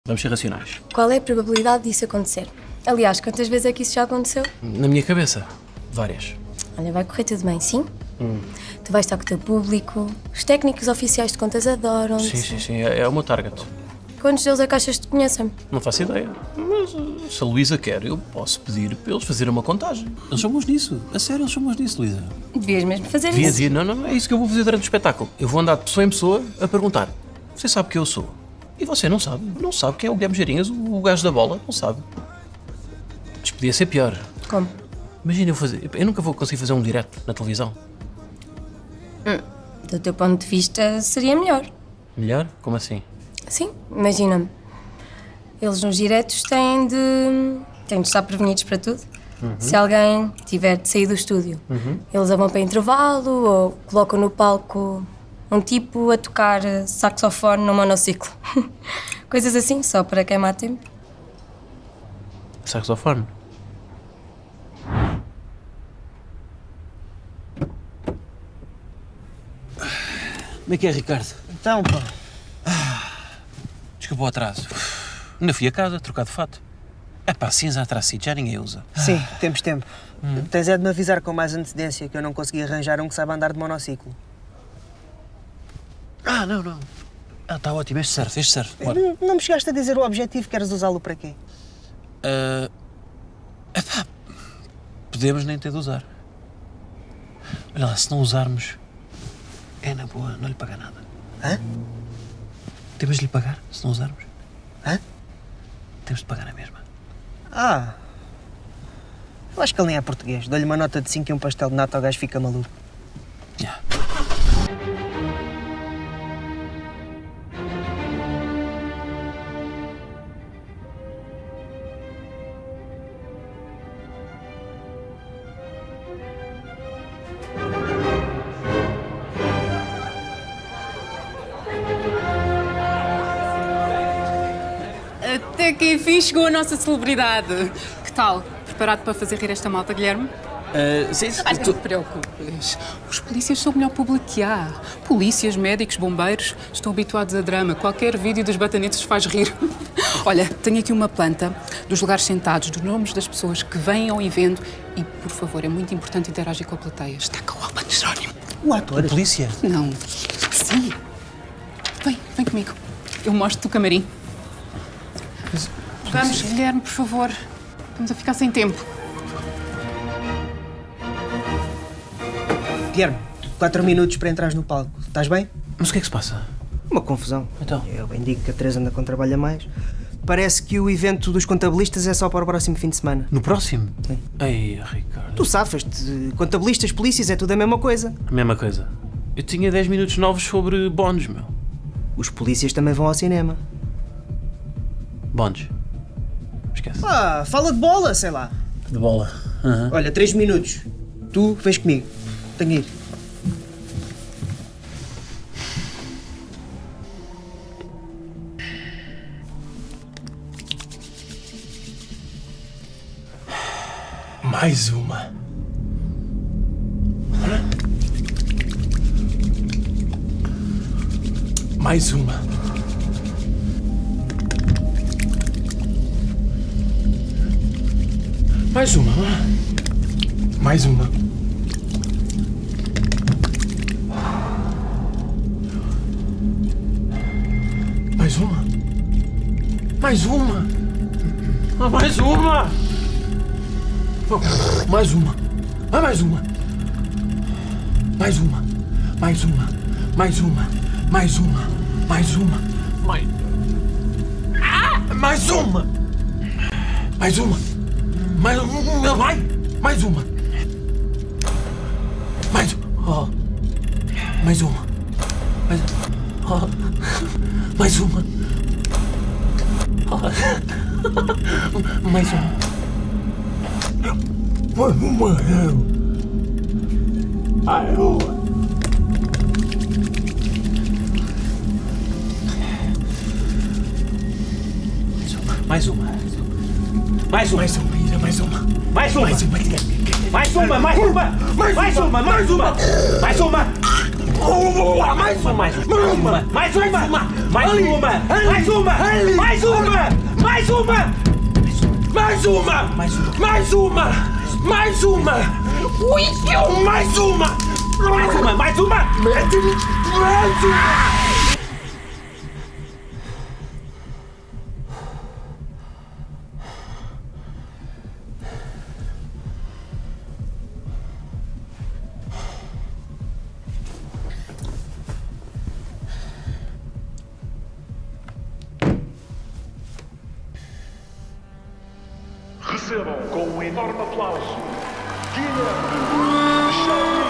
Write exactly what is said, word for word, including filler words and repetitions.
Vamos ser racionais. Qual é a probabilidade disso acontecer? Aliás, quantas vezes é que isso já aconteceu? Na minha cabeça, várias. Olha, vai correr tudo bem, sim? Hum. Tu vais estar com o teu público, os técnicos oficiais de contas adoram-te. Sim, sim, sim, é, é o meu target. Quantos deles é que achas que te conhecem? Não faço ideia. Mas se a Luísa quer, eu posso pedir para eles fazerem uma contagem. Eles são bons nisso. A sério, eles são bons nisso, Luísa. Devias mesmo fazer Devia, isso. devia. Não, não, não é isso que eu vou fazer durante o espetáculo. Eu vou andar de pessoa em pessoa a perguntar: você sabe quem eu sou? E você não sabe. Não sabe quem é o Guilherme Geirinhas, o gajo da bola. Não sabe. Isto podia ser pior. Como? Imagina eu fazer... Eu nunca vou conseguir fazer um direto na televisão. Hum, do teu ponto de vista, seria melhor. Melhor? Como assim? Sim, imagina-me. Eles nos diretos têm de... têm de estar prevenidos para tudo. Uhum. Se alguém tiver de sair do estúdio, uhum. eles vão para intervalo ou colocam no palco um tipo a tocar saxofone no monociclo. Coisas assim, só para queimar tempo. Saxofone? Como é que é, Ricardo? Então, pá. Desculpa o atraso. Ainda fui a casa, trocar de fato. É pá, cinza atrás de já ninguém usa. Sim, temos tempo. Hum. Tens é de me avisar com mais antecedência que eu não consegui arranjar um que saiba andar de monociclo. Ah, não, não. Ah, está ótimo. Este serve, este serve. Não, não me chegaste a dizer o objetivo, queres usá-lo para quê? Uh, epá, podemos nem ter de usar. Olha lá, se não usarmos, é na boa, não lhe paga nada. Hã? Temos de lhe pagar, se não usarmos. Hã? Temos de pagar na mesma. Ah. Eu acho que ele nem é português. Dou-lhe uma nota de cinco e um pastel de nata, o gajo fica maluco. Yeah. Até que enfim chegou a nossa celebridade. Que tal? Preparado para fazer rir esta malta, Guilherme? Uh, sim, sim. Mas não te preocupes. Os polícias são o melhor público que há. Polícias, médicos, bombeiros estão habituados a drama. Qualquer vídeo dos batanetes faz rir. Olha, tenho aqui uma planta dos lugares sentados, dos nomes das pessoas que vêm ao evento e, por favor, é muito importante interagir com a plateia. Está cá o Albano Jerónimo. O ator? A polícia? Não. Sim. Vem, vem comigo. Eu mostro-te o camarim. Mas, Vamos, Guilherme, por favor. Estamos a ficar sem tempo. Guilherme, quatro minutos para entrares no palco. Estás bem? Mas o que é que se passa? Uma confusão. Então? Eu bem digo que a Teresa anda com trabalho a mais. Parece que o evento dos contabilistas é só para o próximo fim de semana. No próximo? Sim. Ei, Ricardo. Tu safas-te. Contabilistas, polícias, é tudo a mesma coisa. A mesma coisa. Eu tinha dez minutos novos sobre bónus, meu. Os polícias também vão ao cinema. Bónus. Esquece. Ah, fala de bola, sei lá. De bola. Uhum. Olha, três minutos. Tu vens comigo. Tenho que ir. Mais uma. Mais uma. Mais uma. Mais uma. Mais uma. Mais uma. Ah, mais uma. Mais uma. Ah, mais uma. Mais uma. Mais uma. Mais uma. Mais uma. Mais uma. Mais. Ah, mais uma. Mais uma. Mais uma. Vai. Mais uma. Mais. Oh. Mais uma. Mais. Oh. Mais uma. Oh. Mais uma. Mais uma. Ai, oh. Mais uma. Mais uma. Mais uma, Ira, mais uma. Mais uma. Mais uma. Mais uma, mais uma. Mais uma, mais uma. Mais uma. Boa! Mais uma! Mais uma! Mais uma! Mais uma! Mais uma! Mais uma! Mais uma! Mais uma! Mais uma! Mais uma! Ui, que mais uma! Mais uma! Mais uma! Mete-me! Mais uma! Recebam com um enorme aplauso Guilherme Machado.